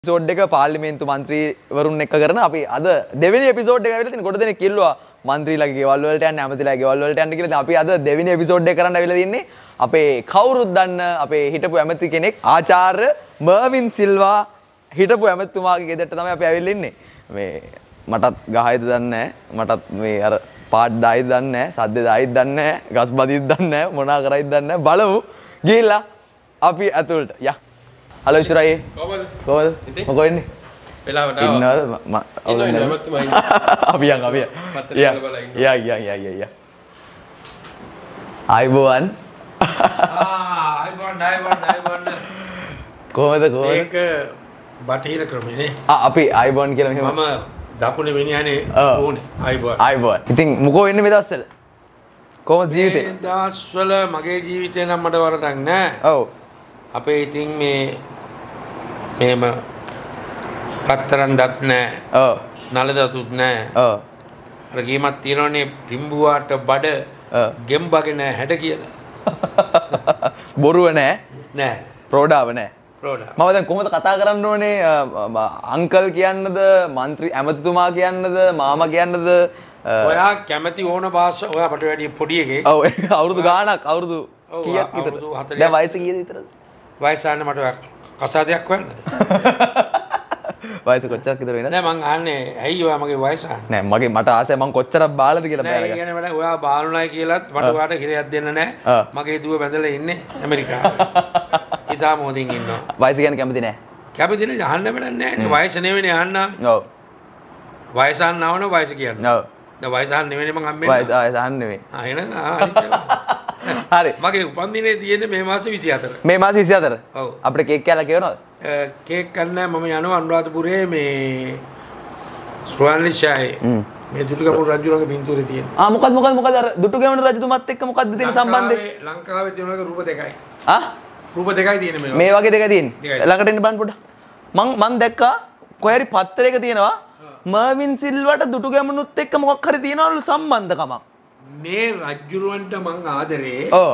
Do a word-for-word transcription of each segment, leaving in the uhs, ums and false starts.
Episode එක පාර්ලිමේන්තු මන්ත්‍රීවරුන් එක්ක කරන අපි අද දෙවෙනි එපිසෝඩ් එක ඇවිල්ලා තියෙන කොට දෙනෙක් කිල්ලුවා මන්ත්‍රීලාගේ ගෙවල් වලට යන්න ඇමතිලාගේ ගෙවල් වලට යන්න කියලා. අපි අද දෙවෙනි එපිසෝඩ් එක කරන්න ඇවිල්ලා තින්නේ අපේ කවුරුත් දන්න අපේ හිටපු ඇමති කෙනෙක් ආචාර්ය මර්වින් සිල්වා හිටපු ඇමතිතුමාගේ ගෙදරට තමයි අපි ඇවිල්ලා ඉන්නේ. මේ මටත් ගහයිද දන්නේ නැහැ. මටත් මේ අර පාට් දායිද දන්නේ නැහැ. සද්ද දායිද දන්නේ නැහැ. ගස් බදිද දන්නේ නැහැ. මොනා කරයිද දන්නේ නැහැ. බලමු. ගිහිල්ලා අපි ඇතුළට. යා හලෝ ඉස්සරහේ කොහමද කොහමද මොකෝ ඉන්නේ වෙලාවට ආවා ඉන්නවද මම අපි යන් අපි යා යා යා යා යා ආයිබෝන් ආ ආයිබෝන් ආයිබෝන් ආයිබෝන් කොහමද කොහමද ඒක බටහිර ක්‍රමනේ ආ අපි ආයිබෝන් කියලා මෙහෙම මම දකුණේ වෙනියනේ ඕනේ ආයිබෝන් ආයිබෝන් ඉතින් මොකෝ ඉන්නේ මේ දවස්වල කොහොමද ජීවිතේ මේ දවස්වල මගේ ජීවිතේ නම් මට වරදක් නැහැ ඔව් අපේ ඉතින් මේ මේම පත්තරන් දත් නැහැ. ඔව්. නල දතුත් නැහැ. ඔව්. අර ගේමක් තියෙනවනේ පිඹුවාට බඩ ගෙම්බගේ නැහැ හැඩ කියලා. බොරුව නැහැ. නැහැ. ප්‍රෝඩාව නැහැ. ප්‍රෝඩා. මම දැන් කොහොමද කතා කරන්න ඕනේ අංකල් කියන්නද മന്ത്രി ඇමතිතුමා කියන්නද මාමා කියන්නද ඔයා කැමති ඕන භාෂා ඔයා අපට වැඩි පොඩි එකේ. ඔව් අවුරුදු ගාණක් අවුරුදු කීයක් විතර දැන් වයස කීයද විතරද වයස ආන්න මට කසාදයක් හොයන්නද වයස කොච්චරක් විතර වෙනද නෑ මං අහන්නේ ඇයි ඔයා මගේ වයස අහන්නේ නෑ මගේ මට ආසයි මං කොච්චරක් බාලද කියලා බෑලා නෑ කියන්නේ මට ඔයා බාලුණයි කියලාත් මට ඔයාට හිරයක් දෙන්න නෑ මගේ දුව බැඳලා ඉන්නේ ඇමරිකාවේ ඉතාලි මොහොතින් ඉන්නවා වයස ගැන කැමති නෑ කැමති නෑ අහන්න වැඩක් නෑනේ වයස නෙවෙයි අහන්න ඔව් වයස අහන්නවනේ වයස කියන්නේ ඔව් දැන් වයස අහන්න නෙවෙයි මං හම්බෙන්නේ වයස වයස අහන්න නෙවෙයි ආ එහෙනම් ආ හරි මගේ උපන්දිනේ තියෙන්නේ මේ මාසේ විසිහතර මේ මාසේ විසිහතර ඔව් අපිට කේක් කෑල්ලක් ගෙවනවද කේක් කන්නේ මම යනවා අනුරාධපුරේ මේ ස්වර්ණිෂායේ මේ දුටුගැමුණු රජුගේ පින්තූරේ තියෙන ආ මොකද මොකද මොකද අර දුටුගැමුණු රජතුමත් එක්ක මොකද්ද තියෙන සම්බන්ධය ලංකාවේ තියෙන එක රූප දෙකයි ආ රූප දෙකයි තියෙන මේ මේ වගේ දෙකයි තියෙන්නේ ළඟට එන්න බලන්න පොඩ්ඩක් මං මං දැක්කා කොහේරි පත්තරයක තියෙනවා මර්වින් සිල්වට දුටුගැමුණුත් එක්ක මොකක් හරි තියෙනවලු සම්බන්ධකමක් මේ රජුරවන්ට මං ආදරේ ඔව්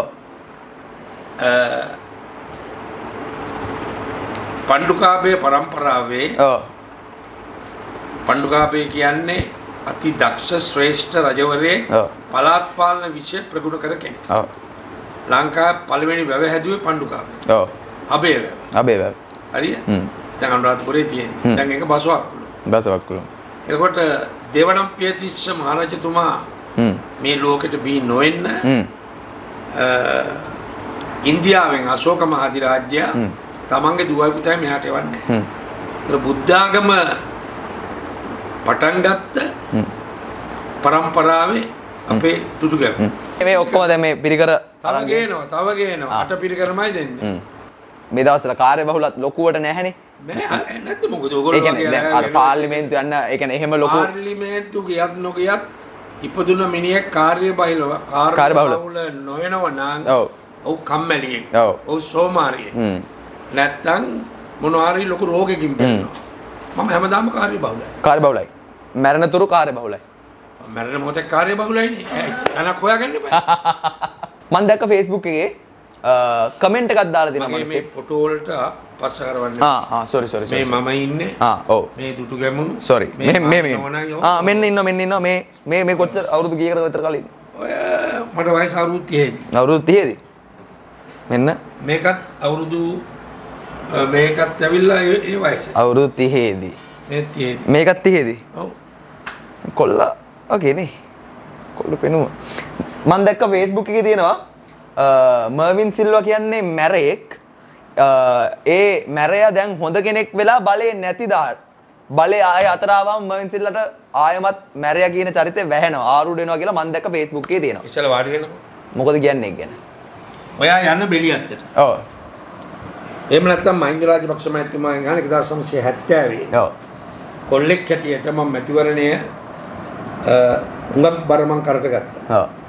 පණ්ඩුකාභය පරම්පරාවේ ඔව් පණ්ඩුකාභය කියන්නේ අති දක්ෂ ශ්‍රේෂ්ඨ රජවරයෙක් පළාත් පාලන විෂය ප්‍රගුණ කර කෙනෙක්. ඔව් ලංකාවේ පළවෙනි වැව හැදුවේ පණ්ඩුකාභය. ඔව් අබේ වැව. අබේ වැව. හරිය? හ්ම්. දැන් අනුරාධපුරේ තියෙන්නේ. දැන් ඒක බසවක්කුළු. බසවක්කුළු. එතකොට දේවනම්පියතිස්ස මහරජතුමා මේ ලෝකෙට බී නොවෙන්න ඉන්දියාවෙන් අශෝක මහාධිරාජ්‍යයා තමන්ගේ දුවයි පුතයි මෙහාට එවන්නේ. ඒතර බුද්ධාගම පටන් ගත්ත පරම්පරාවේ අපේ දුටුගැමුණු. මේ ඔක්කොම දැන් මේ පිරිකර තව ගේනවා තව ගේනවා අට පිරිකරමයි දෙන්නේ. මේ දවස්වල කාර්යබහුලත් ලොකුවට නැහැනේ. නෑ නැත්නම් මොකද ඔයගොල්ලෝ ඒ කියන්නේ දැන් අර පාර්ලිමේන්තු යන්න ඒ කියන්නේ එහෙම ලොකු පාර්ලිමේන්තු ගියත් නොගියත් ඉපදුන මිනිහෙක් කාර්යබහුලව කාර්යබහුල නොවනව නම් ඔව් ඔව් කම්මැලියෙක් ඔව් ඔව් සෝමාරියෙක් නැත්තම් මොනවාරි ලොකු රෝගයකින් පෙළෙනවා. මම හැමදාම කාර්යබහුලයි. කාර්යබහුලයි. මරණ තුරු කාර්යබහුලයි. මරණ මොහොතේ කාර්යබහුලයිනේ. අනක් හොයාගන්න එපා. මම දැක්ක Facebook එකේ කමෙන්ට් එකක් දාලා තියෙනවා මම මේ ෆොටෝ වලට පස්ස කරවන්න. ආ ආ sorry sorry sorry. මේ මම ඉන්නේ. ආ ඔව්. මේ දුටුගැමුණු. sorry. මේ මේ මේ. ආ මෙන්න ඉන්නවා මෙන්න ඉන්නවා මේ මේ මේ කොච්චර අවුරුදු කීයකට විතර කලින්? ඔය මට වයස අවුරුදු තිහේදී. අවුරුදු තිහේදී. මෙන්න මේකත් අවුරුදු මේකත් ඇවිල්ලා ඒ වයසේ. අවුරුදු තිහේදී. මේ තිහේදී. මේකත් තිහේදී. ඔව්. කොල්ලා ඔකේ නේ. කොල්ල පෙනුම. මම දැක්ක Facebook එකේ තියෙනවා මර්වින් සිල්වා කියන්නේ මැරෙක්. ඒ මැරයා දැන් හොඳ කෙනෙක් වෙලා බලේ නැතිදාට බලේ ආය අතර ආවම මර්වින් සිල්ලාට ආයමත් මැරයා කියන චරිතය වැහෙනවා ආරූඪ වෙනවා කියලා මම දැක්ක Facebook එකේ තියෙනවා. ඉස්සෙල්ලා වාඩි වෙනවා. මොකද කියන්නේ ඒක ගැන? ඔයා යන්න බෙලියත්තට. ඔව්. එහෙම නැත්නම් මහින්ද රාජපක්ෂ මහත්මයාගෙන් අහන එක හදාස් නවසිය හැත්තෑවේ. ඔව්. කොල්ලෙක් හැටියට මම මැතිවරණය හුඟක් බර මං කරට ගත්තා. ඔව්.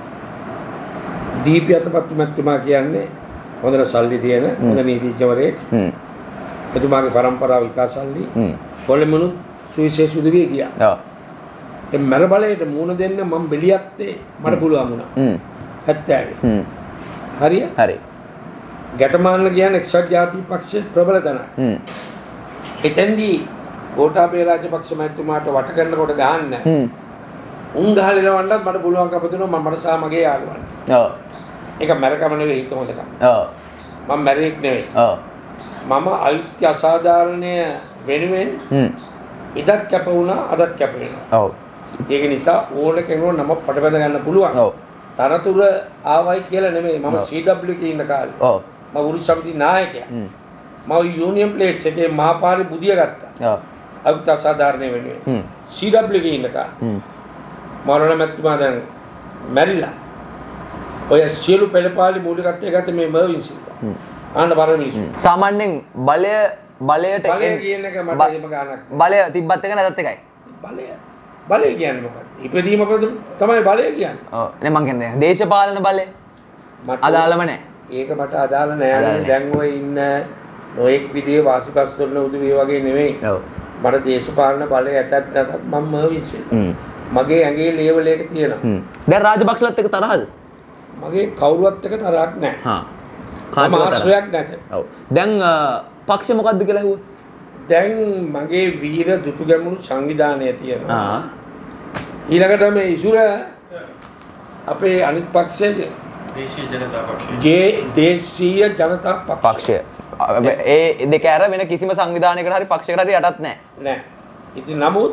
දීපි අතපත් මහත්මයා කියන්නේ හොඳට සල්ලි තියෙන හොඳ නීතිඥවරයෙක්. හ්ම්. එතුමාගේ පරම්පරාව ඉතාසල්ලි. හ්ම්. කොල්ලෙමුණු සුවිශේෂ උදවිය ගියා. ඔව්. ඒ මර බලයට මූණ දෙන්න මම බෙලියත්තේ මට පුළුවන් වුණා. හ්ම්. හැත්තෑවේ. හ්ම්. හරිය? හරි. ගැටමානල කියන්නේ එක්සත් ජාතික පක්ෂයේ ප්‍රබල තැනක්. හ්ම්. එතෙන්දී ගෝඨාභය රාජපක්ෂ මහත්මයාට වට කරනකොට ගහන්න උන් ගහලා ඉලවන්නත් මට පුළුවන්කම තිබුණා මම මට සහ මගේ යාළුවන්ට. ඔව්. ඒක මරකම නෙවෙයි හිත හොඳකම. ඔව්. මම මැරෙක් නෙවෙයි. ඔව්. මම අයුක්ති අසාධාරණය වෙනුවෙන් ඉදත් කැප වුණා අදත් කැප වෙනවා. ඔව්. ඒක නිසා ඕන කෙනෙකුට නම පටබැඳ ගන්න පුළුවන්. ඔව්. තරතුර ආවයි කියලා නෙමෙයි මම සී ඩබ්ලිව් එකේ ඉන්න කාලේ. ඔව්. මම වෘත්ති සමිති නායකයා. මම යූනියන් ප්ලේස් එකේ මහපාරේ බුදිය ගත්තා. ඔව්. අයුක්ති අසාධාරණය වෙනුවෙන්. සී ඩබ්ලිව් එකේ ඉන්න කාලේ. මරණ මැතිතුමා දැන් මැරිලා. ඔය සියලු පෙළපාලි මූලිකත්වයේ ගත මේ මර්වින් සිල්වා. ආන්න බර මිනිස්සු. සාමාන්‍යයෙන් බලය බලයට බලය කියන එක මට එහෙම ගානක්. බලය තිබ්බත් එක නැතත් එකයි. බලය බලය කියන්නේ මොකක්ද? ඉපදීම තමයි බලය කියන්නේ. ඔව්. නේ මං කියන්නේ දේශපාලන බලය. අදාළම නැහැ. ඒක මට අදාළ නැහැ. දැන් ඔය ඉන්න නොඑක් විදිහේ වාසිපස් කරන උදවිය වගේ නෙමෙයි. ඔව්. මට දේශපාලන බලය ඇතත් නැතත් මම මර්වින් සිල්වා. මගේ ඇඟේ ලේවල් එක තියෙනවා. දැන් රාජපක්ෂලත් එක්ක තරහද? මගේ කවුරුවත් එක්ක තරහක් නැහැ. හා. කාටවත් ආශ්‍රයයක් නැත. ඔව්. දැන් පක්ෂය මොකද්ද කියලා ඇහුවොත්? දැන් මගේ වීර දුටු ගැමුණු සංවිධානය තියෙනවා. ආ. ඊළඟට මේ ඉසුර අපේ අනිත් පක්ෂයේද? දේශීය ජනතා පක්ෂය. ජේ දේශීය ජනතා පක්ෂය. ඒ දෙක ඇර වෙන කිසිම සංවිධානයකට හරි පක්ෂයකට හරි යටත් නැහැ. නැහැ. ඉතින් නමුත්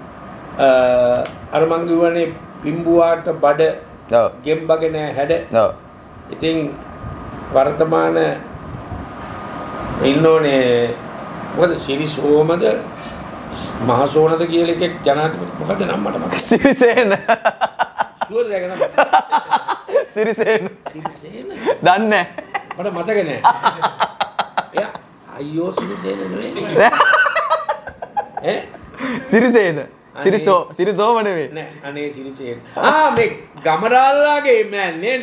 අර මං කියවනේ පිම්බුවාට බඩ ගෙම්බගෙන හැඩ. ඔව්. ඉතින් වර්තමාන ඉන්නෝනේ මොකද සිරිසෝමද මහසෝනද කියලා එකෙක් ජනාධිපති මොකද නම මට මතක. සිරිසේන. ෂුවර් දැකන මට. සිරිසේන. සිරිසේන. දන්නේ නැහැ. මට මතක නෑ. එයා අයියෝ සිරිසේන නෙවෙයි. ඈ සිරිසේන. සිරිසෝ සිරිසෝම නෙවෙයි. නෑ අනේ සිරිසේන. ආ මේ ගමරාල්ලාගේ මෑන් නේද?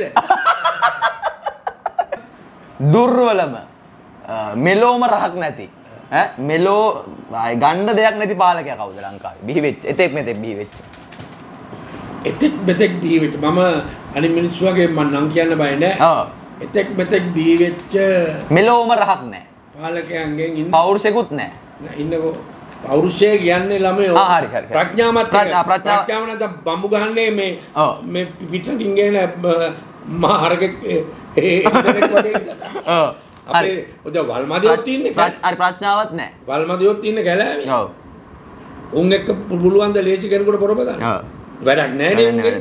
දුර්වලම මෙලෝම රහක් නැති ඈ මෙලෝ ගන්න දෙයක් නැති පාලකයා කවුද ලංකාවේ බිහි වෙච්ච එතෙක් මෙතෙක් බිහි වෙච්ච එතෙක් මෙතෙක් බිහි වෙච්ච මම අනිත් මිනිස්සු වගේ මම නම් කියන්න බය නෑ ඔව් එතෙක් මෙතෙක් බිහි වෙච්ච මෙලෝම රහක් නෑ පාලකයන්ගෙන් ඉන්න පෞරුෂෙකුත් නෑ නෑ ඉන්නකෝ පෞරුෂය කියන්නේ ළමයෝ ආ හරි හරි ප්‍රඥාමත් ප්‍රඥාව නැත්නම් බම්බු ගහන්නේ මේ මේ පිටින් ගෙන මහා හරකෙක් ඒ ඉන්ටර්නෙට් වගේ ඔව් අපේ ඔද වල්මදියොත් ඉන්නේ හරි ප්‍රඥාවක් නැහැ වල්මදියොත් ඉන්නේ කැලෑවේ ඔව් උන් එක්ක පුළුවන් ද ලේසි කෙනෙකුට පොරබ ගන්න ඔව් වැඩක් නැහැ නේ උන්ගේ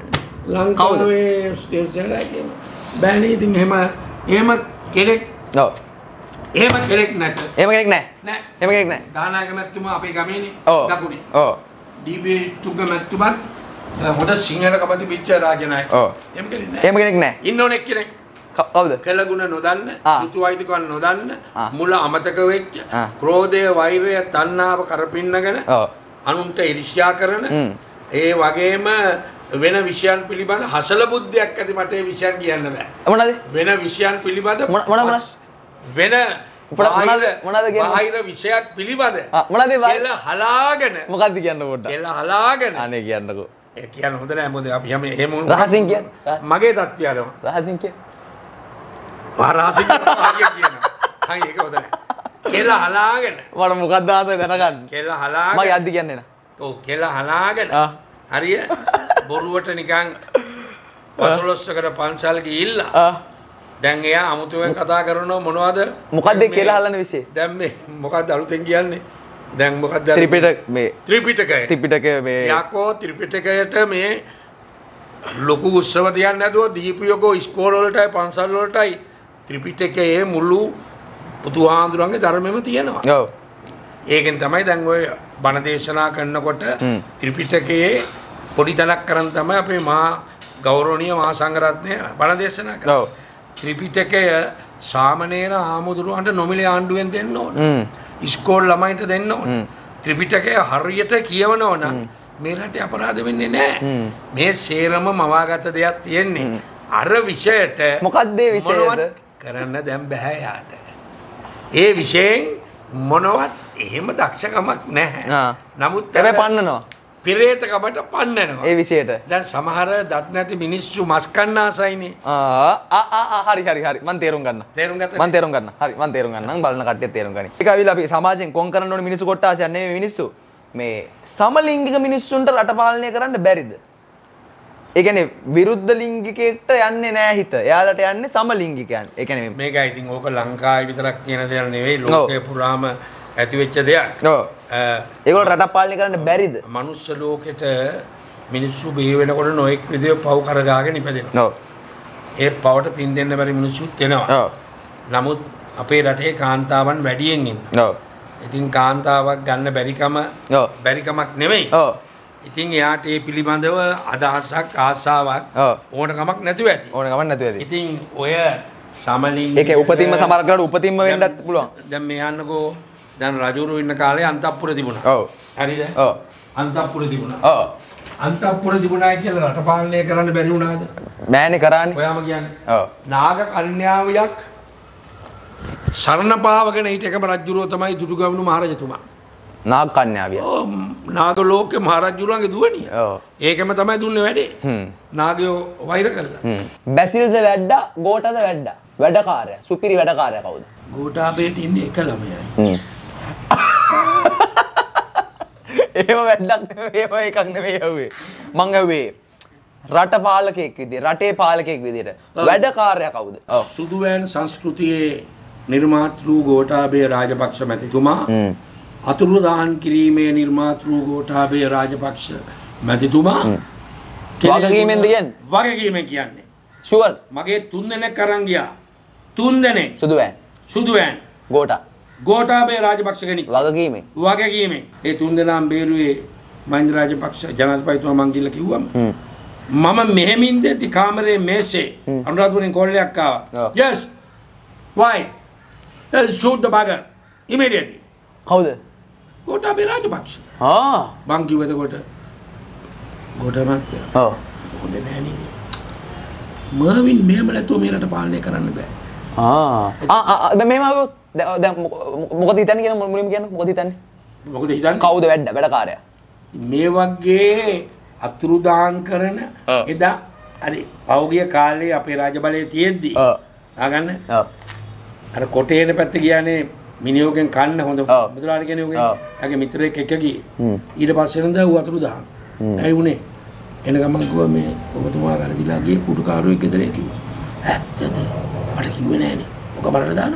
ලංකාවේ ස්ටේෂන් එකේ බෑනේ ඉතින් එහෙම එහෙම කෙනෙක් ඔව් එහෙම කෙනෙක් නැත එහෙම කෙනෙක් නැහැ නෑ එහෙම කෙනෙක් නැහැ දානායක මැතිතුමා අපේ ගමේනේ දකුණේ ඔව් ඩීබී තුග මැතිතුමා හොඳ සිංහල කපති පිච්ච රාජනායක ඔව් එහෙම කෙනෙක් නැහැ එහෙම කෙනෙක් නැහැ ඉන්නෝනේ කෙනෙක් කවුද? කළගුණ නොදන්න, ඍතුයිතිකවන් නොදන්න, මුල අමතක වෙච්ච, ක්‍රෝධය, වෛරය, තණ්හාව කරපින්නගෙන අනුන්ට ඊර්ෂ්‍යා කරන ඒ වගේම වෙන විෂයන් පිළිබඳ හසල බුද්ධියක් ඇති මට ඒ විෂයන් කියන්න බෑ. මොනවද? වෙන විෂයන් පිළිබඳ මොන මොන වෙන මොනවද මොනවද කියන්නේ? බාහිර විෂයක් පිළිබඳ මොනවද කියලා හලාගෙන මොකද්ද කියන්න පොඩ්ඩක්. කියලා හලාගෙන අනේ කියන්නකෝ. ඒ කියන්න හොඳ නෑ මොකද අපි හැම එහෙම රහසින් කියන්නේ. මගේ තත්ත්වය අරම. රහසින් කියන්නේ රහසින් කියනවා. හරි ඒක හොඳ නෑ. කියලා හලාගෙන මට මොකක්ද ආසයි දැනගන්න. කියලා හලාගෙන මම යද්දි කියන්නේ නා. ඔව් කියලා හලාගෙන හරිය බොරුවට නිකන් පසළොස්වකට පන්සල් ගිහිල්ලා දැන් එයා අමුතුවෙන් කතා කරනව මොනවද මොකද්ද කියලා හලන විශ්ේ දැන් මේ මොකද්ද අලුතෙන් කියන්නේ දැන් මොකද්ද ත්‍රිපිටක මේ ත්‍රිපිටකය ත්‍රිපිටකය මේ යකෝ ත්‍රිපිටකයට මේ ලොකු උත්සව තියන්නේ නැතුව දීපියකෝ ඉස්කෝල වලටයි පන්සල් වලටයි ත්‍රිපිටකයේ මුළු බුදුහාඳුරන්ගේ ධර්මෙම තියෙනවා. ඔව්. ඒකෙන් තමයි දැන් ඔය බණ දේශනා කරනකොට ත්‍රිපිටකයේ පොඩි තලක් කරන් තමයි අපේ මහා ගෞරවනීය මහා සංඝරත්නය බණ දේශනා කරන්නේ. ඔව්. ත්‍රිපිටකය සාමණේර ආමුදුරන්ට නොමිලේ ආණ්ඩුවෙන් දෙන්න ඕන. ඉස්කෝල ළමයින්ට දෙන්න ඕන. ත්‍රිපිටකය හරියට කියවනවා නම් මේ රටේ අපරාධ වෙන්නේ නැහැ. මේ සේරම මවාගත දෙයක් තියෙන්නේ. අර විෂයට මොකක්ද ඒ විෂයද කරන්න දැන් බෑ යාට. ඒ විෂයෙන් මොනවත් එහෙම දක්ෂකමක් නැහැ. නමුත් හැබැයි පන්නනවා. පෙරේතකමට පන්නනවා. ඒ විශේෂයට. දැන් සමහර දත් නැති මිනිස්සු මස් කන්න ආසයිනේ. ආ ආ ආ හරි හරි හරි මම තේරුම් ගන්න. තේරුම් ගත්තා. මම තේරුම් ගන්න. හරි මම තේරුම් ගන්නම් බලන කට්ටිය තේරුම් ගනි. ඒක අවිලා අපි සමාජයෙන් කොන් කරන්න ඕනේ මිනිස්සු කොට්ටාසයක් නෙමෙයි මිනිස්සු. මේ සමලිංගික මිනිස්සුන්ට රට පාලනය කරන්න බැරිද? ඒ කියන්නේ විරුද්ධ ලිංගිකයෙක්ට යන්නේ නැහැ හිත. එයාලට යන්නේ සමලිංගිකයන්. ඒ කියන්නේ මේකයි ඉතින් ඕක ලංකාවේ විතරක් තියෙන දෙයක් නෙවෙයි ලෝකේ පුරාම ඇති වෙච්ච දෙයක්. ඔව්. ඒගොල්ලෝ රට පාලනය කරන්න බැරිද? මනුෂ්‍ය ලෝකෙට මිනිස්සු බිහි වෙනකොට නොඑක් විදිහේ පව් කරගාගෙන ඉපදෙනවා. ඔව්. ඒ පවට පින් දෙන්න බැරි මිනිස්සුත් වෙනවා. ඔව්. නමුත් අපේ රටේ කාන්තාවන් වැඩියෙන් ඉන්නවා. ඔව්. ඉතින් කාන්තාවක් ගන්න බැරිකම ඔව්. බැරිකමක් නෙවෙයි. ඔව්. ඉතින් එයාට ඒ පිළිබඳව අදහසක් ආසාවක් ඔව්. ඕනකමක් නැතුව ඇති. ඕනකමක් නැතුව ඇති. ඉතින් ඔය සමලිංගික ඒකේ උපතින්ම සමහර කරලා උපතින්ම වෙන්නත් පුළුවන්. දැන් මේ යන්නකෝ දැන් රජුරු ඉන්න කාලේ අන්තපුර තිබුණා. ඔව්. හරිද? ඔව්. අන්තපුර තිබුණා. ඔව්. අන්තපුර තිබුණා කියලා රට පාලනය කරන්න බැරි වුණාද? මෑනේ කරානේ. ඔයාම කියන්නේ. ඔව්. නාග කන්‍යාවියක් සරණ පාවගෙන හිට එකම රජුරෝ තමයි දුටුගැමුණු මහරජතුමා. නාග කන්‍යාවිය. ඔව් නාග ලෝකේ මහරජුරුවන්ගේ දුවණිය. ඔව්. ඒකම තමයි දුන්නේ වැඩේ. හ්ම්. නාගයෝ වෛර කළා. හ්ම්. බැසිල්ද වැඩ්ඩා ගෝඨද වැඩ්ඩා. වැඩකාරයා. සුපිරි වැඩකාරයා කවුද? ගෝඨාභයට ඉන්නේ එක ළමයයි. හ්ම්. ඒව වැඩක් නෙවෙයි ඒව එකක් නෙවෙයි යුවේ. මං ඇහුවේ රට පාලකයෙක් විදියට රටේ පාලකයෙක් විදියට වැඩකාරයා කවුද? ඔව්. සුදුවෑන් සංස්කෘතියේ නිර්මාතෘ ගෝඨාභය රාජපක්ෂ මැතිතුමා හ්ම්. අතුරුදහන් කිරීමේ නිර්මාතෘ ගෝඨාභය රාජපක්ෂ මැතිතුමා වගකීමෙන්ද කියන්නේ? වගකීමෙන් කියන්නේ. ෂුවර්. මගේ තුන් දෙනෙක් අරන් ගියා. තුන් දෙනෙක් සුදුවෑන්. සුදුවෑන් ගෝඨා. ගෝඨාභය රාජපක්ෂ කෙනෙක්. වගකීමෙන්. වගකීමෙන්. ඒ තුන් දෙනාම බේරුවේ මහින්ද රාජපක්ෂ ජනාධිපතිතුමා මං ගිහලා කිව්වම මම මෙහෙමින් දෙති කාමරේ මේසේ අනුරාධපුරෙන් කොල්ලයක් ආවා. Yes. Why? Let's shoot the bugger immediately. කවුද? ගෝඨාභය රාජපක්ෂ. ආ. මං කිව්වද කොට ගෝඨා මහත්තයා. ඔව්. හොඳ නෑ නේද? මර්වින් මෙහෙම නැතුව මේ රට පාලනය කරන්න බෑ. ආ. ආ ආ දැන් මෙහෙම ආවොත් දැන් මොකද හිතන්නේ කියන මුලින්ම කියන්නේ මොකද හිතන්නේ? මොකද හිතන්නේ? කවුද වැඩ වැඩකාරයා? මේ වගේ අතුරුදාන් කරන එදා හරි පෞගිය කාලේ අපේ රාජබලයේ තියෙද්දි ඔව්. ආගන්න. ඔව්. අර කොටේන පැත්ත ගියානේ මිනිහෝගෙන් කන්න හොඳ ඔව්. මුදලාට කෙනෙකුගෙන්. ඔව්. යාගේ මිත්‍රයෙක් එක්ක ගියේ. හ්ම්. ඊට පස්සේ නේද ඌ අතුරුදාන්. ඇයි උනේ? එන ගමන් කිව්වා මේ ඔබතුමා වැරදිලා ගියේ කුඩුකාරයෙක් ගෙදර කිව්වා. ඇත්තද? මට කිව්වේ නෑනේ. ඔක බලන්න දාන්න.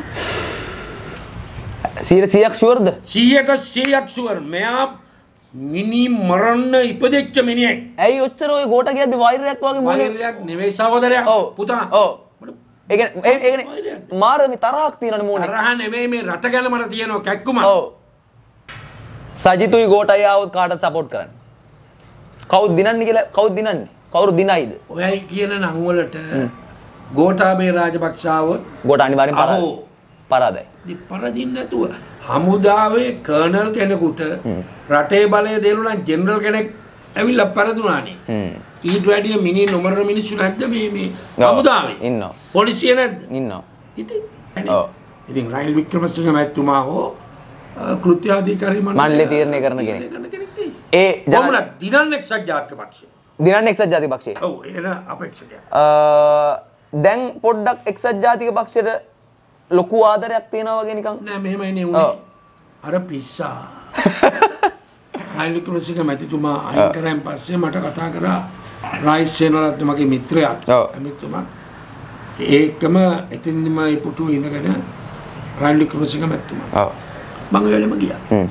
සීයට සීයක් ෂුවර්ද? සීයට සීයක් ෂුවර්. මෙයා මිනි මරන්න ඉපදෙච්ච මිනිහෙක්. ඇයි ඔච්චර ඔය ගෝඨා කියද්දි වෛරයක් වගේ මොනේ? වෛරයක් නෙවෙයි සහෝදරයා. ඔව්. පුතා. ඔව්. ඒ කියන්නේ ඒ කියන්නේ මාර මේ තරහක් තියෙනනේ මොනේ? තරහ නෙවෙයි මේ රට ගැන මට තියෙනවා කැක්කුම. ඔව්. සජිතුයි ගෝඨයි ආවොත් කාටද සපෝට් කරන්නේ? කවුද දිනන්නේ කියලා කවුද දිනන්නේ? කවුරු දිනයිද? ඔයයි කියන නම් වලට ගෝඨාභය රාජපක්ෂ ආවොත් ගෝඨා අනිවාර්යෙන් පරාදයි. අහෝ. පරාදයි. ඉතින් පරදින්න නැතුව හමුදාවේ කර්නල් කෙනෙකුට රටේ බලය දෙනුනා ජෙනරල් කෙනෙක් ඇවිල්ලා පරදුනානේ. හ්ම්. ඊට වැඩිය මිනි නොමරන මිනිස්සු නැද්ද මේ මේ හමුදාවේ? ඉන්නවා. පොලිසිය නැද්ද? ඉන්නවා. ඉතින් ඔව්. ඉතින් රනිල් වික්‍රමසිංහ මැතිතුමා හෝ කෘත්‍යාධිකාරී මණ්ඩලය තීරණය කරන කෙනෙක්. ඒ කොමුණක් දිනන්න එක්සත් ජාතික පක්ෂය. දිනන්නේ එක්සත් ජාතික පක්ෂය. ඔව් එන අපේක්ෂකයා. අ දැන් පොඩ්ඩක් එක්සත් ජාතික පක්ෂයට ලොකු ආදරයක් තියෙනවා වගේ නිකන්. නෑ මෙහෙමයි නේ උනේ. අර පිස්සා. රනිල් වික්‍රමසිංහ මැතිතුමා අයින් කරන් පස්සේ මට කතා කරා රායිස් සේනාරත්න මගේ මිත්‍රයා. ඔව්. මිත්‍රතුමා ඒකම එතින්දිම මේ පුටුවේ ඉඳගෙන රනිල් වික්‍රමසිංහ මැතිතුමා. ඔව්. මම වෙලෙම ගියා. හ්ම්.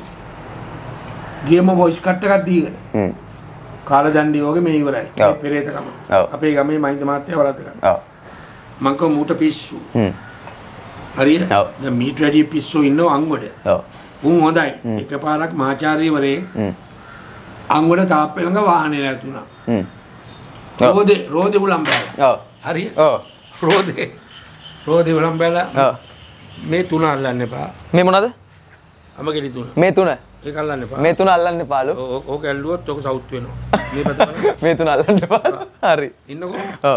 ගියම වොයිස් කට් එකක් දීගෙන. හ්ම්. කාලදණ්ඩිය වගේ මේ ඉවරයි. ඔව්. මේ පෙරේතකම. ඔව්. අපේ ගමේ මහින්ද මහත්තයා වරද්ද ගන්න. ඔව්. මං කව මූට පිස්සු. හ්ම්. හරිය? ඔව්. දැන් මීට වැඩි පිස්සු ඉන්නව අංගොඩ. ඔව්. උන් හොඳයි. එකපාරක් මහාචාර්යවරේ හ්ම්. අංගොඩ තාප්පේ ළඟ වාහනේ නැතුණා. හ්ම්. රෝදේ රෝදේ උලම් බෑලා. ඔව්. හරිය? ඔව්. රෝදේ රෝදේ උලම් බෑලා. ඔව්. මේ තුන අල්ලන්න එපා. මේ මොනවද? අමගෙඩි තුන. මේ තුන. ඒක අල්ලන්න එපා. මේ තුන අල්ලන්න එපාලු. ඕක ඇල්ලුවොත් ඕක සවුත් වෙනවා. මේ පැත්ත මේ තුන අල්ලන්න එපා. හරි. ඉන්නකෝ. ඔව්.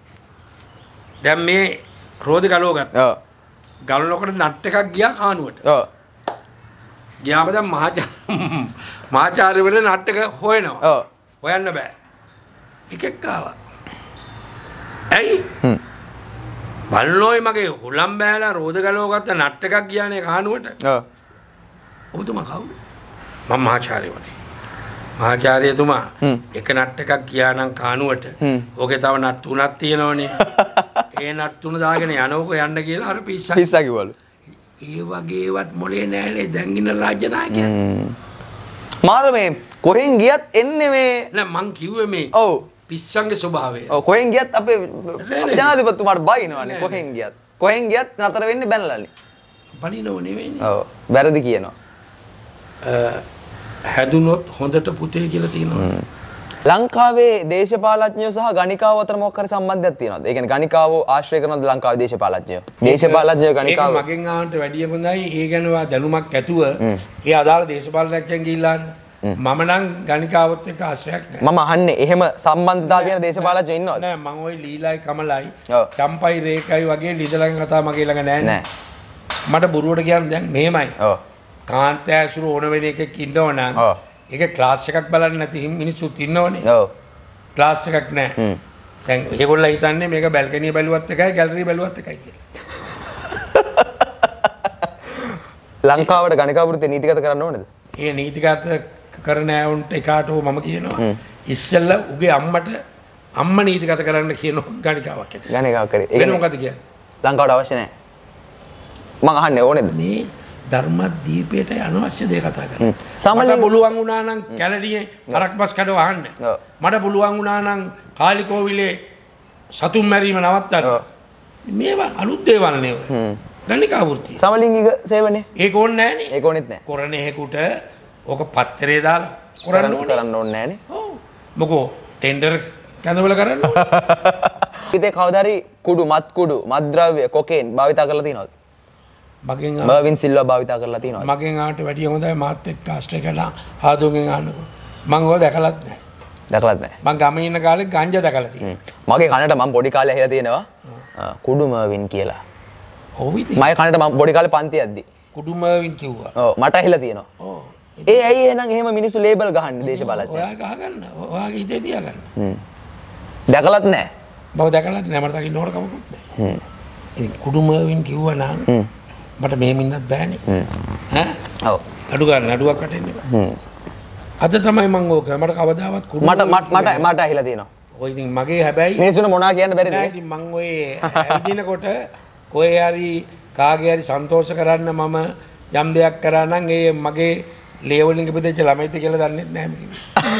දැන් මේ රෝදේ ගලව ගත්තා. ඔව්. ගලනකොට නට් එකක් ගියා කානුවට. ඔව්. ගියාම දැන් මහාචාර්යවරු නාටක හොයනවා. ඔව්. හොයන්න බෑ. එකෙක් ආවා. ඇයි? හ්ම්. බල්ලෝයි මගේ හුලම් බෑලා රෝද ගලව ගත්ත නට් එකක් ගියානේ කානුවට. ඔව්. ඔබතුමා කවුද? මම මහාචාර්යවරු. මහාචාර්යතුමා එක නට් එකක් ගියා නම් කානුවට. ඕකේ තව නට් තුනක් තියෙනවනේ. ඒ නට් තුන දාගෙන යනෝක යන්න කියලා අර පිස්සා. පිස්සා කිව්වලු. ඒ වගේවත් මොලේ නෑනේ දැන් ඉන්න රාජ්‍ය නායකයා. මාර මේ කොහෙන් ගියත් එන්නේ මේ නෑ මං කිව්වේ මේ ඔව් පිස්සන්ගේ ස්වභාවය. ඔව් කොහෙන් ගියත් අපේ ජනාධිපතිතුමාට බයිනවනේ කොහෙන් ගියත්. කොහෙන් ගියත් නතර වෙන්නේ බැනලානේ. බනිනව නෙවෙයිනේ. ඔව් වැරදි කියනවා. හැදුනොත් හොඳට පුතේ කියලා තියෙනවා. ලංකාවේ දේශපාලඥයෝ සහ ගණිකාව අතර මොකක් හරි සම්බන්ධයක් තියෙනවද? ඒ කියන්නේ ගණිකාව ආශ්‍රය කරනවද ලංකාවේ දේශපාලඥයෝ? දේශපාලඥයෝ ගණිකාව ඒක මගෙන් ආවන්ට වැඩිය හොඳයි. ඒ ගැන වා දැනුමක් ඇතුව ඒ අදාළ දේශපාලඥයන් ගිහිල්ලා මම නම් ගණිකාවත් එක්ක ආශ්‍රයක් නැහැ. මම අහන්නේ එහෙම සම්බන්ධතාව තියෙන දේශපාලඥයෝ ඉන්නවද? නෑ මම ওই ලීලයි කමලයි ඔව්. චම්පයි රේකයි වගේ ලිදලන් කතා මගේ ළඟ නැහැ නෑ. මට බොරුවට කියන්නේ දැන් මෙහෙමයි. ඔව්. කාන්තෑසුරු ඕන වෙන එකක් ඉන්නවනම් ඔව්. ඒක ක්ලාස් එකක් බලන්න නැති මිනිස්සුත් ඉන්නවනේ. ඔව්. ක්ලාස් එකක් නැහැ. හ්ම්. දැන් ඒගොල්ලෝ හිතන්නේ මේක බැල්කනිය බැලුවත් එකයි ගැලරි බැලුවත් එකයි කියලා. ලංකාවට ගණිකා වෘත්තිය නීතිගත කරන්න ඕනේද? ඒ නීතිගත කරන ඇවුන්ට එකාට මම කියනවා ඉස්සෙල්ලා උගේ අම්මට අම්මා නීතිගත කරන්න කියන ගණිකාවක් ඇති. ගණිකාවක් කරේ. ඒක මොකද කියන්නේ? ලංකාවට අවශ්‍ය නැහැ. මම අහන්නේ ඕනේද? මේ ධර්මදීපයට අනවශ්‍ය දේ කතා කරන්නේ. සමලින් මට පුළුවන් වුණා නම් කැලණියේ කරක්බස් කඩව අහන්න. ඔව්. මට පුළුවන් වුණා නම් කාලිකෝවිලේ සතුන් මැරීම නවත්තන්න. ඔව්. මේවා අලුත් දේවල් නේ ඔය. හ්ම්. ගණිකා වෘත්තිය. සමලිංගික සේවනේ. ඒක ඕනේ නැහනේ. ඒක ඕනෙත් නැහැ. කොරණේහෙකුට ඕක පත්තරේ දාලා කරන්න ඕනේ. කරන්න ඕනේ නැහනේ. ඔව්. මොකෝ ටෙන්ඩර් කැඳවල කරන්න ඕනේ. ඉතින් කවදා හරි කුඩු මත් කුඩු මත්ද්‍රව්‍ය කොකේන් භාවිතා කරලා තියෙනවද? මගෙන් බර්වින් සිල්වා භාවිතා කරලා තියෙනවද? මගෙන් ආට වැඩිය හොඳයි මාත් එක්ක ආශ්‍රය කරලා ආදෝගෙන් ආන්නකො. මං ඕක දැකලත් නැහැ. දැකලත් නැහැ. මං ගමේ ඉන්න කාලේ ගංජා දැකලා තියෙනවා. මගේ කනට මම පොඩි කාලේ ඇහිලා තියෙනවා කුඩු මර්වින් කියලා. ඔව් ඉතින්. මගේ කනට මම පොඩි කාලේ පන්ති යද්දි. කුඩුමවින් කිව්වා. ඔව් මට ඇහිලා තියෙනවා. ඔව්. ඒ ඇයි එහෙනම් එහෙම මිනිස්සු ලේබල් ගහන්නේ දේශපාලඥයෝ? ඔයා ගහගන්න. ඔයාගේ ඉතේ තියාගන්න. හ්ම්. දැකලත් නැහැ. මම දැකලත් නැහැ මට දකින්න ඕන කමකුත් නැහැ. හ්ම්. ඉතින් කුඩුමවින් කිව්වා නම් හ්ම්. මට මෙහෙම ඉන්නත් බෑනේ. හ්ම්. ඈ? ඔව්. අඩු ගන්න අඩුවක් වටෙන්න බෑ. හ්ම්. අද තමයි මම ඕක මට කවදාවත් කුඩු මට මට මට ඇහිලා තියෙනවා. ඔය ඉතින් මගේ හැබැයි මිනිස්සුන්ට මොනවා කියන්න බැරිද? නෑ ඉතින් මං ඔය ඇවිදිනකොට කොහේ හරි කාගේ හරි සන්තෝෂ කරන්න මම යම් දෙයක් කරා නම් ඒ මගේ ලේවලින් ඉපදෙච්ච ළමයිද කියලා දන්නේ නැහැ මම.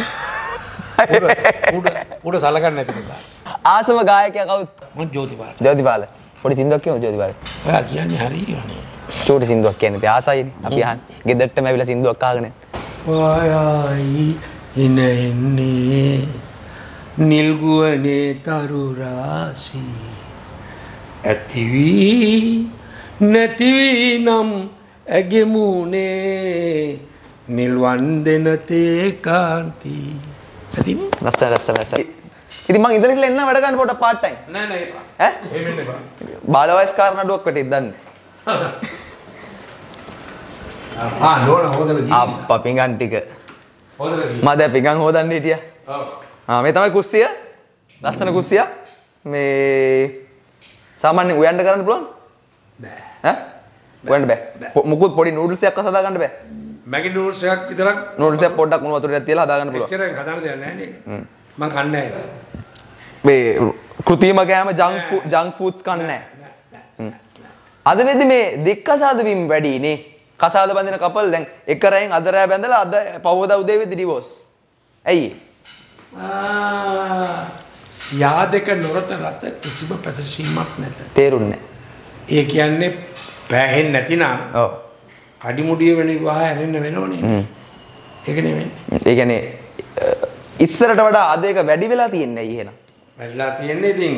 උඩ උඩ සලකන්නේ නැති නිසා. ආසම ගායකයා කවුද? මං ජෝතිපාල. ජෝතිපාල. පොඩි සින්දුවක් කියමු ජෝතිපාල. ඔයා කියන්නේ හරියනේ. චූටි සින්දුවක් කියන්නේ ඉතින් ආසයිනේ. අපි අහන්නේ. ගෙදරටම ඇවිල්ලා සින්දුවක් අහගෙන. ඔයයි ඉන එන්නේ නිල්ගුවනේ තරු රාසි ඇති වී නැති වී නම් ඇගෙමුනේ නිල්වන් දෙන තේ කාන්ති ඇතිනේ ලස්සන ලස්සන ලස්සන. ඉතින් මං ඉඳලා එන්න වැඩ ගන්න පොඩක් පාට් ටයිම්. නෑ නෑ ඈ? එහෙම එන්න බෑ. බාල වයස් කාරණාඩුවක් වටේ දන්නේ. ආ නෝන හොදලා ගිහින්. අප්පා පිඟන් ටික. හොදලා ගිහින්. මම දැන් පිඟන් හොදන්න හිටියා. ඔව්. ආ මේ තමයි කුස්සිය. ලස්සන කුස්සිය. මේ සාමාන්‍යයෙන් උයන්ඩ කරන්න පුළුවන්ද? බෑ. ඈ? උයන්ඩ බෑ. මුකුත් පොඩි නූඩල්ස් එකක් හදා ගන්න බෑ. මැගි නූඩල්ස් එකක් විතරක් නූඩල්ස් එක පොඩ්ඩක් උණු වතුරට තියලා හදා ගන්න පුළුවන්. එච්චරෙන් හදන්න දෙයක් නැහැ නේද? මම කන්නේ නැහැ. මේ කෘතිම කෑම ජංක් ජංක් ෆුඩ්ස් කන්නේ නැහැ. අද වෙද්දි මේ දික්කසාද වීම වැඩි නේ. කසාද බඳින කපල් දැන් එක රැයෙන් අද රැය බැඳලා අද පහවදා උදේ වෙද්දි ඩිවෝස්. ඇයි? ආ යාදක නොරත රත කිසිම පැසසීමක් නැත. තේරුන්නේ නැහැ. ඒ කියන්නේ පෑහෙන්නේ නැතිනම් ඔව්. අඩිමුඩිය වෙන විවාහ ඇරෙන්න වෙනවනේ. ඒක නෙවෙයි. ඒ කියන්නේ ඉස්සරට වඩා අද ඒක වැඩි වෙලා තියන්නේ ඇයි එහෙනම්? වැඩිලා තියෙන්නේ ඉතින්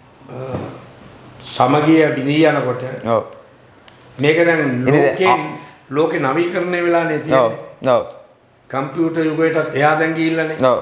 සමගිය බිඳී යනකොට ඔව්. මේක දැන් ලෝකේ ලෝකේ නවීකරණය වෙලානේ තියෙන්නේ. ඔව්. ඔව්. කම්පියුටර් යුගයටත් එහා දැන් ගිහිල්ලානේ. ඔව්.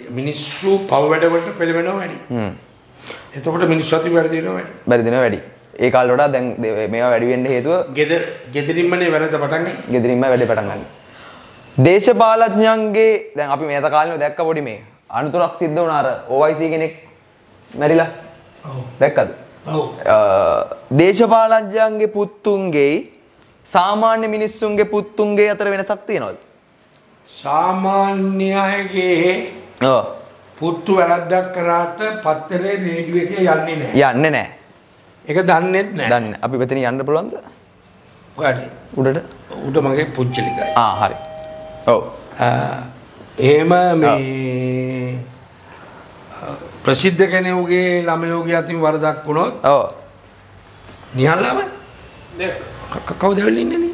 මිනිස්සු පව වැඩ වලට පෙළඹෙනවා වැඩි. හ්ම්. එතකොට මිනිස්සු අති වැඩ දෙනවා වැඩි. බැරි දිනවා වැඩි. ඒ කාලේ වඩා දැන් මේවා වැඩි වෙන්න හේතුව ගෙදර ගෙදරින්මනේ වැරද්ද පටන් ගන්න. ගෙදරින්ම වැඩේ පටන් ගන්න. දේශපාලඥයන්ගේ දැන් අපි මේත කාලේම දැක්ක පොඩි මේ අනුතරක් සිද්ධ වුණා අර O I C කෙනෙක් මැරිලා. ඔව්. දැක්කද? ඔව්. දේශපාලඥයන්ගේ පුතුන්ගේ සාමාන්‍ය මිනිස්සුන්ගේ පුතුන්ගේ අතර වෙනසක් තියෙනවද? සාමාන්‍ය අයගේ ඔව්. පුතු වැරද්දක් කරාට පත්තරේ රේඩියෝ එකේ යන්නේ නැහැ. යන්නේ නැහැ. ඒක දන්නේත් නැහැ. දන්නේ. අපි මෙතන යන්න පුළුවන්ද? ඔයාට උඩට? උඩ මගේ පුච්චලිකයි. ආ හරි. ඔව්. එහෙම මේ ප්‍රසිද්ධ කෙනෙකුගේ ළමයෝගේ අතින් වරදක් වුණොත් ඔව්. නිහල්ලාම කවුද වෙලා ඉන්නේ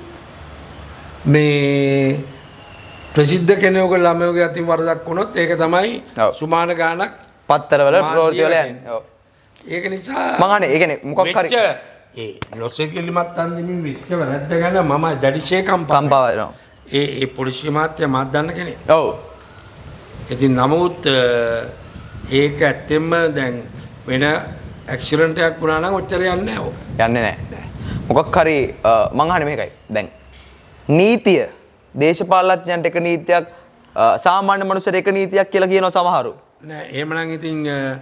මේ ප්‍රසිද්ධ කෙනෙකුගේ ළමයෝගේ අතින් වරදක් වුණොත් ඒක තමයි සුමාන ගානක් පත්තරවල ප්‍රවෘත්ති වල යන්නේ. ඔව්. ඒක නිසා මං අහන්නේ ඒ කියන්නේ මොකක් හරි ඒ ලොස් ඒන්ජලිස් අන්දිමින් වෙච්ච වැරද්ද ගැන මම දැඩිශේ කම්පා කම්පාව වෙනවා. ඒ ඒ පොලිසිය මාත්‍ය මාත් දන්න කෙනෙක්. ඔව්. ඉතින් නමුත් ඒක ඇත්තෙන්ම දැන් වෙන ඇක්සිඩන්ට් එකක් වුණා නම් ඔච්චර යන්නේ නැහැ ඕක. යන්නේ නැහැ. මොකක් හරි මං අහන්නේ මේකයි. දැන් නීතිය දේශපාලඥයන්ට එක නීතියක් සාමාන්‍ය මනුස්සයට එක නීතියක් කියලා කියනවා සමහරු. නෑ එහෙමනම් ඉතින්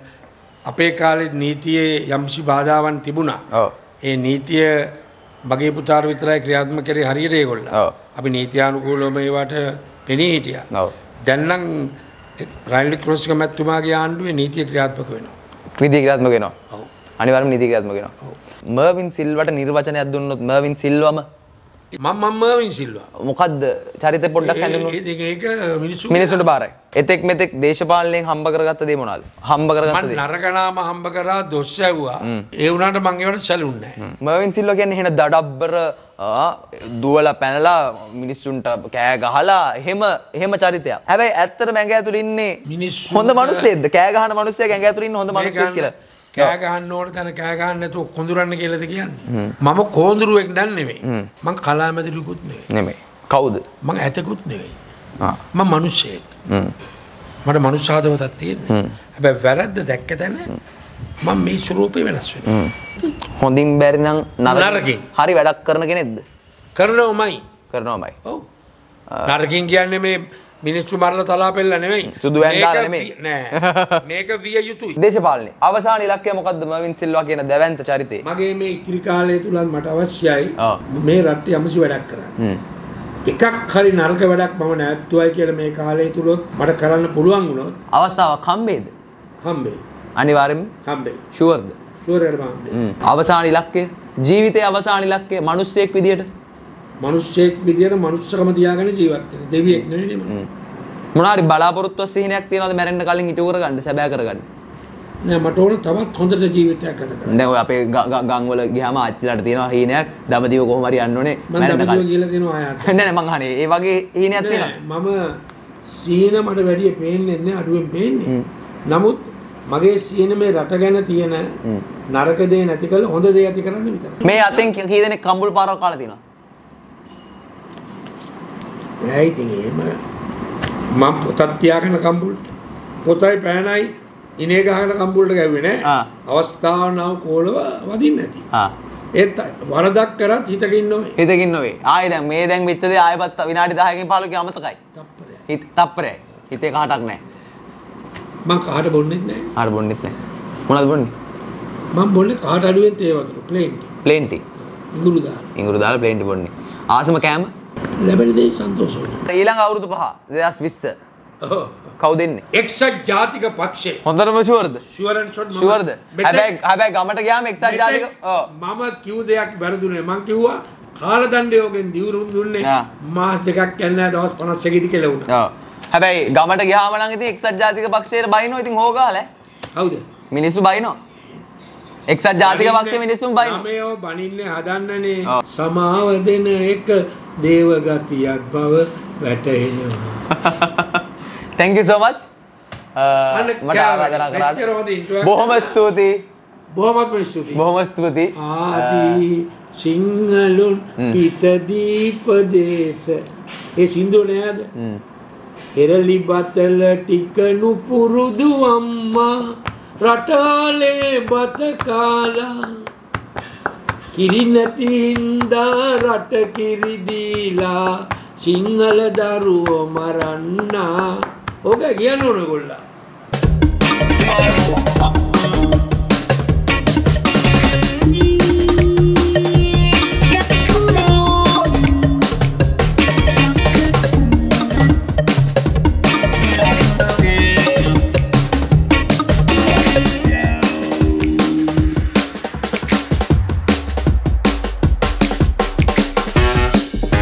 අපේ කාලේ නීතියේ යම්සි බාධාවන් තිබුණා. ඔව්. ඒ නීතිය මගේ පුතාට විතරයි ක්‍රියාත්මක කරේ හරියට ඒගොල්ලෝ. ඔව්. අපි නීතියානුකූලව මේවට පෙනී හිටියා. ඔව්. දැන් නම් රයිල් ක්‍රොස්ක මැතිතුමාගේ ආණ්ඩුවේ නීතිය ක්‍රියාත්මක වෙනවා. නීතිය ක්‍රියාත්මක වෙනවා. ඔව්. අනිවාර්යයෙන්ම නීතිය ක්‍රියාත්මක වෙනවා. ඔව්. මර්වින් සිල්වට නිර්වචනයක් දුන්නොත් මර්වින් සිල්වම මම මම මර්වින් සිල්වා. මොකද්ද චරිතය පොඩ්ඩක් හැඳින්වුවොත්? ඒක ඒක මිනිස්සු මිනිස්සුන්ට බාරයි. එතෙක් මෙතෙක් දේශපාලනයෙන් හම්බ කරගත්ත දේ මොනවාද? හම්බ කරගත්ත මම දේ. නරකනාම හම්බ කරා දොස් ඇව්වා. ඒ වුණාට මං ඒවට සැලුන්නේ නැහැ. මර්වින් සිල්වා කියන්නේ එහෙන දඩබ්බර දුවලා පැනලා මිනිස්සුන්ට කෑ ගහලා එහෙම එහෙම චරිතයක්. හැබැයි ඇත්තටම ඇඟ ඇතුළේ ඉන්නේ මිනිස්සු හොඳ මිනිස්සෙක්ද? කෑ ගහන මිනිස්සෙක් ඇඟ ඇතුළේ ඉන්න හොඳ මිනිස්සෙක් කියලා. කෑ ගහන්න ඕන තැන කෑ ගහන්න නැතුව කොඳුරන්න කියලාද කියන්නේ? මම කොඳුරුවෙක් දැන් නෙවෙයි. මං කලාමැදිරිකුත් නෙවෙයි. නෙමෙයි. කවුද? මං ඇතකුත් නෙවෙයි. ආ. මම මිනිස්සෙක්. හ්ම්. මට මනුස්ස හදවතක් තියෙනවා. හැබැයි වැරද්ද දැක්ක තැන මම මේ ස්වරූපේ වෙනස් වෙනවා. හොඳින් බැරි නම් නරකින් නරකින්. හරි වැඩක් කරන කෙනෙක්ද? කරනවමයි. කරනවමයි. ඔව්. නරකින් කියන්නේ මේ මිනිස්සු මරලා තලා පෙල්ල නෙවෙයි. සුදු වැන්දාලා නෙමෙයි. නෑ. මේක විය යුතුයි. දේශපාලනේ අවසාන ඉලක්කය මොකද්ද මර්වින් සිල්වා කියන දැවැන්ත චරිතේ? මගේ මේ ඉතිරි කාලය තුලත් මට අවශ්‍යයි ආ. මේ රටේ යම්සි වැඩක් කරන්න. හ්ම්. එකක් හරි නරක වැඩක් මම නැවතුවයි කියලා මේ කාලය තුලත් මට කරන්න පුළුවන් වුණොත් අවස්ථාවක් හම්බෙයිද? හම්බෙයි. අනිවාර්යෙන්ම හම්බෙයි. ෂුවර්ද? ෂුවර්ඩ් හම්බෙයි. හ්ම්. අවසාන ඉලක්කය ජීවිතයේ අවසාන ඉලක්කය මිනිස්සෙක් විදියට මිනිස්සෙක් විදියට මනුස්සකම තියාගෙන ජීවත් වෙන දෙවියෙක් නෙවෙයි මම. මොනාරි බලාපොරොත්තු සිහිනයක් තියනවාද මැරෙන්න කලින් ඉටු කරගන්න සැබෑ කරගන්න? නෑ මට ඕන තවත් හොඳට ජීවිතයක් ගත කරන්න. දැන් ඔය අපේ ගම් වල ගියාම ආච්චිලාට තියෙනවා හීනයක් දඹදිව කොහොම හරි යන්න ඕනේ මම දඹදිව කියලා දෙනවා ආයත්. නෑ නෑ මං අහන්නේ ඒ වගේ හීනයක් තියෙනවා. මම සීන මට වැඩි පේන්නේ නැහැ අඩුවෙන් පේන්නේ. නමුත් මගේ සීන මේ රට ගැන තියෙන නරක දේ නැති කරලා හොඳ දේ ඇති කරන්න විතරයි. මේ අතෙන් කී දෙනෙක් කම්බුල් පාරවල් කාලා තියෙනවා? නෑ ඉතින් එහෙම මම පොතක් තියාගෙන කම්බුල් පොතයි පෑනයි ඉනේ ගහගෙන කම්බුල්ට ගැව්වේ නෑ. ආ. අවස්ථාව නම් කෝලව වදින්න නැති. ආ. ඒත් වරදක් කරත් හිතකින් නොවේ. හිතකින් නොවේ. ආයේ දැන් මේ දැන් වෙච්ච දේ ආයෙත් විනාඩි දහයකින් පහළොවකින් අමතකයි. තප්පරය. හිත තප්පරයි. හිතේ කාටක් නැහැ. මං කාට බොන්නෙත් නෑ. ආර බොන්නෙත් නැහැ. මොනවද බොන්නේ? මම බොන්නේ කාට අඩුවෙන් තේ වතුර ප්ලේන් ටී. Plain tea. ඉඟුරු දාන. ඉඟුරු දාලා ප්ලේන් ටී බොන්නේ. ආසම කෑම? ලැබෙන දේ සන්තෝෂ වෙනවා. ඊළඟ අවුරුදු පහ දෙදාස් විස්ස ඔව්. කවුද ඉන්නේ? එක්සත් ජාතික පක්ෂේ. හොඳටම ෂුවර්ද? ෂුවර් ඇන්ඩ් ෂොට් ෂුවර්ද? හැබැයි හැබැයි ගමට ගියාම එක්සත් ජාතික ඔව් මම කිව් දෙයක් වැරදුනේ. මං කිව්වා කාලදණ්ඩයෝගෙන් දිවුරුම් දුන්නේ ආ. මාස දෙකක් යන්නේ නැහැ දවස් පනස් එකකදී කියලා වුණා. ඔව් හැබැයි ගමට ගියාම නම් ඉතින් එක්සත් ජාතික පක්ෂයට බයිනෝ ඉතින් හොගාලා හවුද? මිනිස්සු බයිනෝ එක්සත් ජාතික පක්ෂයේ මිනිස්සුන් බයිනෝ ළමයෝ බනින්නේ හදන්නනේ. සමාව දෙන එක දේවගතියක් බව වැටහෙනවා. thank you so much මට ආරාධනා කරාට බොහොම ස්තුතියි. බොහොමත්ම ස්තුතියි. බොහොම ස්තුතියි. ආදී සිංහලුන් පිටදීප දේශ ඒ සින්දුව නේද? එරලි බතල ටික නුපුරුදු අම්මා රටාලේ බත කාලා කිරි නැති හින්දා රට කිරි දීලා සිංහල දරුවෝ මරන්නා. ඕක කියන්න ඕන ගොල්ලා.